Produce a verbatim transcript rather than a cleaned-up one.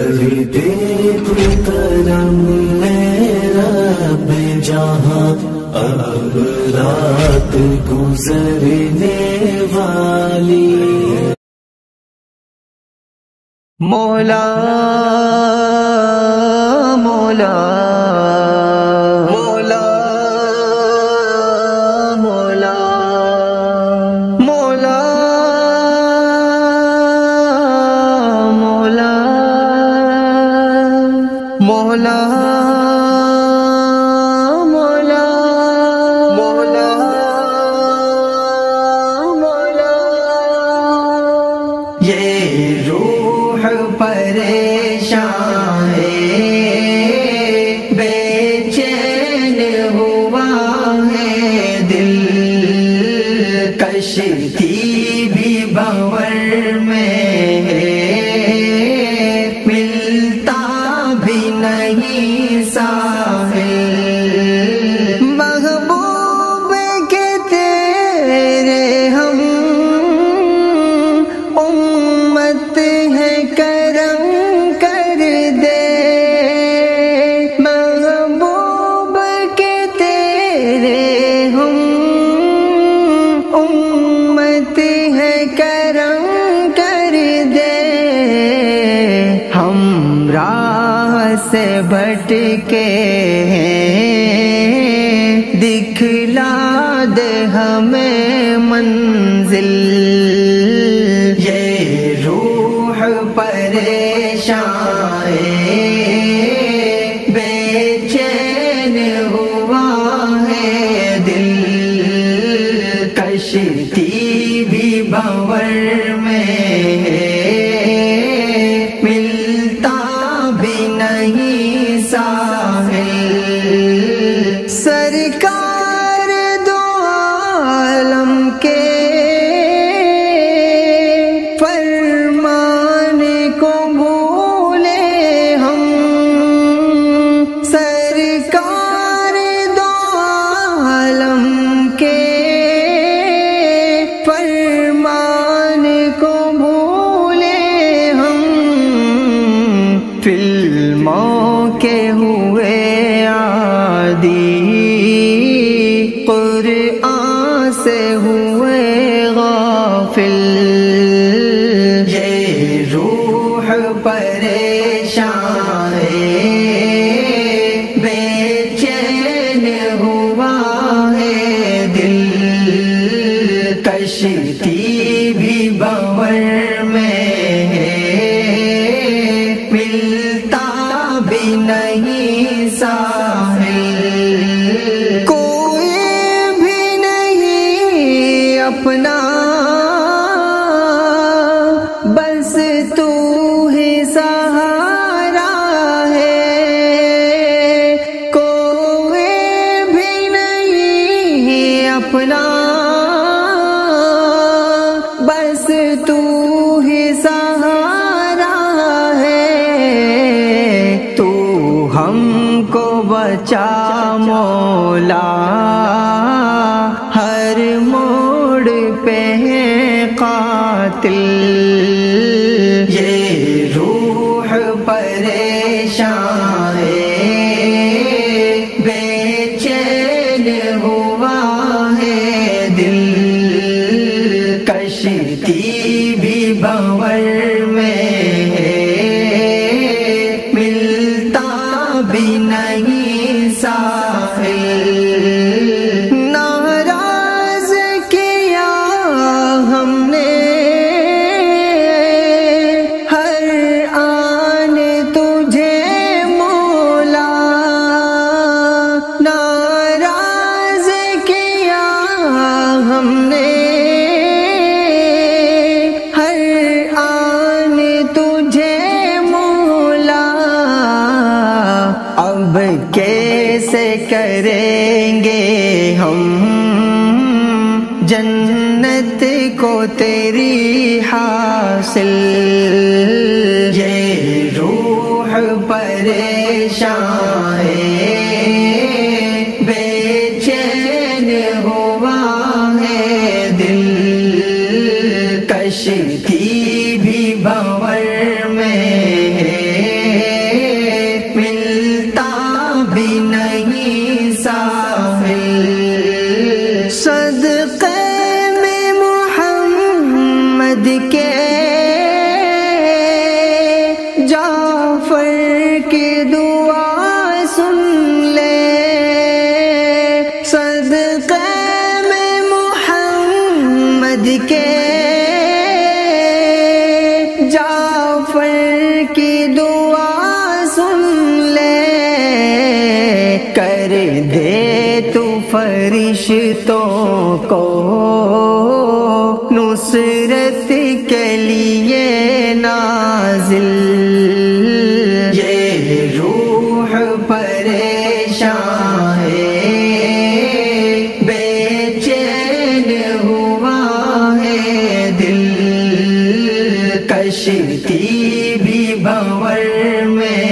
دے تو کرم رب جہاں اب رات گزرنے والی مولا مولا مولا مولا مولا مولا مولا مولا مولا مولا یہ روح پریشان ہے بے چین ہوا ہے دل کشتی بھی بھنور میں ہے ملتا بھی نہیں ساحل محبوب کے تیرے ہم امت ہے کرم کر دے محبوب کے تیرے ہم امت ہے کرم کر دے ہم راہ سے بھٹکے ہیں دکھلا دے ہمیں منزل یہ روح پریشان ہے بے چین ہوا ہے دل کشتی بھی بھنور میں ہے ملتا بھی نہیں ساحل سرکار دو عالم کے فرمان کو بھولے ہم سرکار دو عالم کے فرمان کو بھولے ہم فلموں کے ہوئے عادی قرآن سے ہوئے غافل یہ روح پریشان ہے بے چین ہوا ہے دل کشتی بھی بھنور میں ہے ملتا بھی نہیں ساحل کوئی بھی نہیں اپنا بس تو ہی سہارا ہے کوئی بھی نہیں اپنا بس تو ہی سہارا ہے تو ہم کو بچا مولا ہر موڑ پہ ہے قاتل یہ روح پریشان ہے بے چین ہوا ہے دل کشتی بھی بھنور میں ہے ملتا بھی نہیں ساحل ناراض کیا ہم نے ہر آن تجھے مولا ناراض کیا ہم نے ہر آن تجھے مولا اب کیسے کریں گے ہم جنت کو تیری حاصل یہ روح پریشان ہے بے چین ہوا ہے دل کشتی بھی بھنور میں ہے کی دعا سن لے، کر دے تو فرشتوں کو نصرت کے لیے نازل۔ یہ روح پریشان ہے، بے چین ہوا ہے دل، کشتی بھی بھنور میں